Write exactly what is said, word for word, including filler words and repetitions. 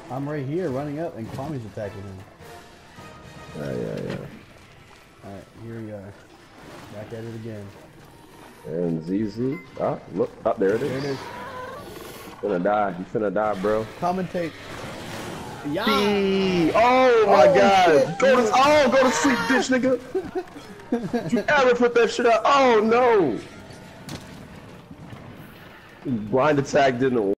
I'm right here running up and Kwami's attacking him. Yeah, yeah, yeah. Alright, here we are. Back at it again. And Z Z. Ah, look. Up oh, there it is. There it is. He's finna die. He's finna die, bro. Commentate. Yeah. Oh my oh, god. Shit. Go to oh go to sleep, bitch nigga. Did you ever put that shit out? Oh no. Blind attack didn't